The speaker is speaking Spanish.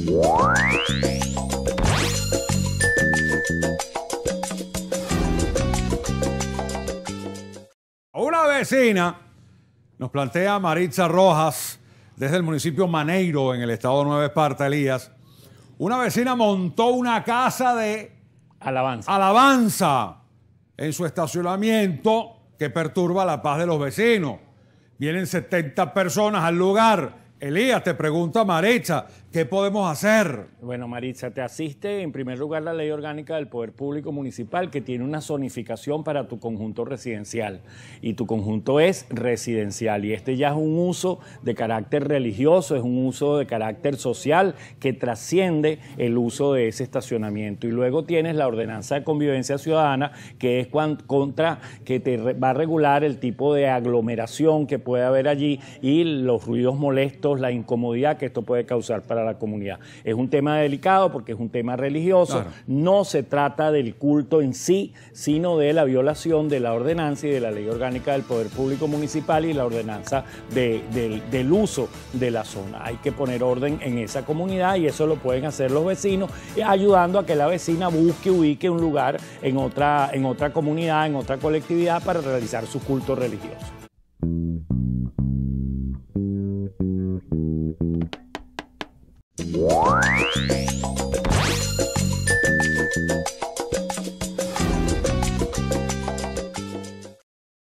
Una vecina nos plantea Maritza Rojas desde el municipio Maneiro en el estado de Nueva Esparta, Elías. Una vecina montó una casa de alabanza en su estacionamiento que perturba la paz de los vecinos. Vienen 70 personas al lugar. Elías, te pregunta Maritza, ¿qué podemos hacer? Bueno, Maritza, te asiste en primer lugar la Ley Orgánica del Poder Público Municipal, que tiene una zonificación para tu conjunto residencial. Y tu conjunto es residencial. Y este ya es un uso de carácter religioso, es un uso de carácter social que trasciende el uso de ese estacionamiento. Y luego tienes la Ordenanza de Convivencia Ciudadana, que es que te va a regular el tipo de aglomeración que puede haber allí y los ruidos molestos, la incomodidad que esto puede causar para la comunidad. Es un tema delicado porque es un tema religioso, claro. No se trata del culto en sí, sino de la violación de la ordenanza y de la Ley Orgánica del Poder Público Municipal y la ordenanza del uso de la zona. Hay que poner orden en esa comunidad y eso lo pueden hacer los vecinos, ayudando a que la vecina ubique un lugar en otra comunidad, en otra colectividad para realizar su culto religioso. Wow.